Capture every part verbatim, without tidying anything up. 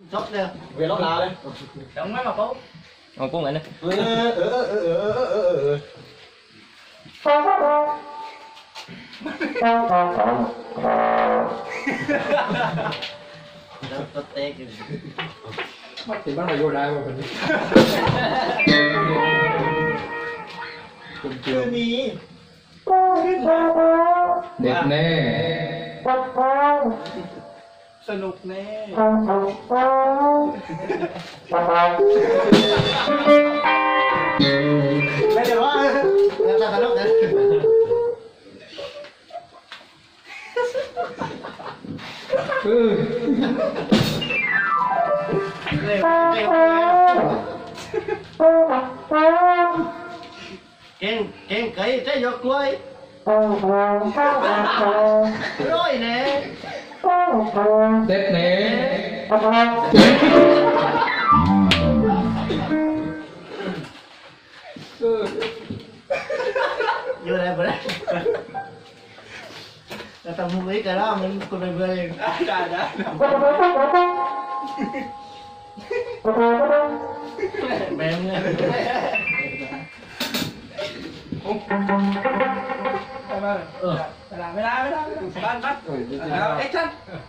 sốt nè về lót lá đây đóng mấy mà phố ngon cuốn lại nữa ừ ừ ừ ừ ừ ừ tốt tê mắt thì bắt đầu vô đai mà mình cùng chưa mi đẹp nè สนุกแน่ไม่เดี๋ยวว่าจะสนุกเลยเร็วเร็วเก่งเก่งไก่ใจยกกล้วยร้อยแน่ đẹp nè vô đây vừa đây là tao mua ý cái đó mình còn về về trời đã mềm nha ừ làmไม่ได้ไม่ได้บ้านบ้านเอ็กชั่น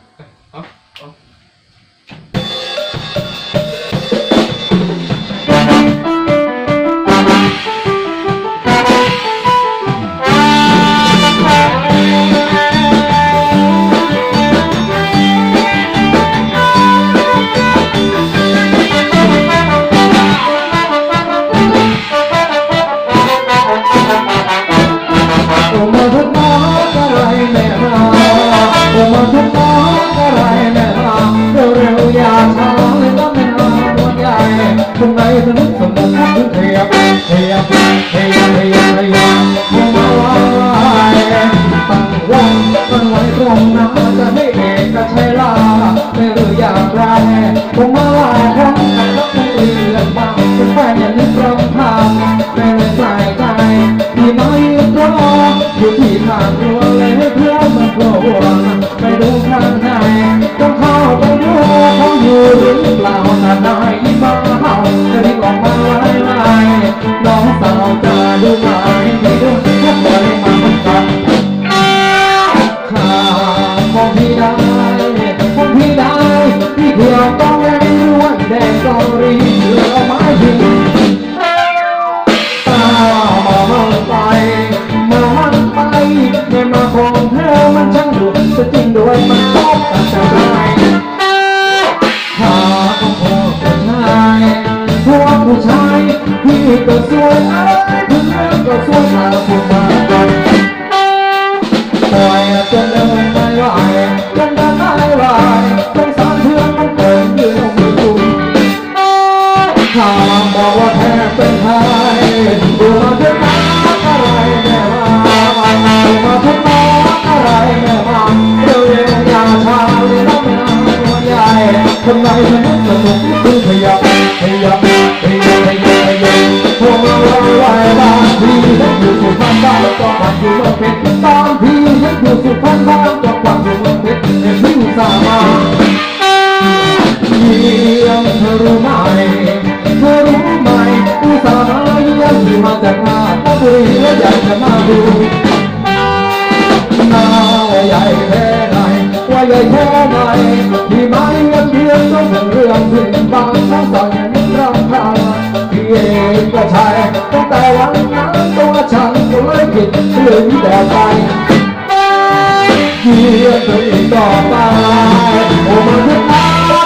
hôm nay tôi nước phần một phút thứ thì thì thì thì thì thì hôm nayตั้งวงกันไว้ตรงนั้นจะไม่เอกจะใช่ล่ะไม่รู้อย่างไรผมมาลายพร้อมกันแล้วคงเปลี่ยนบางเป็นแฟนอย่างนึกรำคาญไม่เลยใส่ใจที่มายืนรออยู่ที่ทางรั้วเลยให้เพื่อนมันกลัวไปดูข้างในต้องเข้าไปดูเขาอยู่หรือเปล่านาได้มาจะรีบออกมาไล่ไล่น้องสาวจะดูไหมไม่ดูแค่ปล่อยมาเหมือนกันข้าคงพี่ได้คงพี่ได้ที่เดียวต้องแรงล้วนแดงก็รีเหลือไม้ยิงตามองไปมองไปในมาของเธอมันช่างดุจะจริงด้วยมันชอบแต่จะได้ข้าคงพอเป็นนายพวกผู้ชายพี่ก็สวยเอ้ยผู้ชายก็สวยตาผู้มากันปล่อยจนเดินไม่ไหวจนเดินไม่ไหวสงสารเพื่อนมันเกิดยืนลงมือจุ่มถ้าบอกว่าแท้เป็นไทยดูมาเถอะนะอะไรแม่มาดูมาเถอะนะอะไรแม่มาเร็วเร็วอย่าช้าเลยน้องไม่เอาหัวใหญ่คนไหนมันนึกสนุกคือขยับขยับขยับขยับขยับพวกเราไหวบ้านพี่เห็นอยู่สุพรรณบ้านก็ปักอยู่เมืองเพชรตอนพี่เห็นอยู่สุพรรณบ้านก็ปักอยู่เมืองเพชรเห็นพี่สามาเยี่ยมเธอรู้ไหมเธอรู้ไหมอุตส่าห์มาเยี่ยมที่มาจากนาตะบุรีและอยากจะมาดูนาว่าใหญ่แค่ไหนว่าใหญ่แค่ไหนที่มาเยี่ยมเพียงต้องเป็นเรื่องที่บางครั้งสั่งนึกรำคาญพี่เองก็ใช่ตั้งแต่วันนั้นตัวฉันก็เลยผิดเรื่องนี้แต่ไปเยี่ยมเธออีกต่อไปโอ้มาเถอะนะ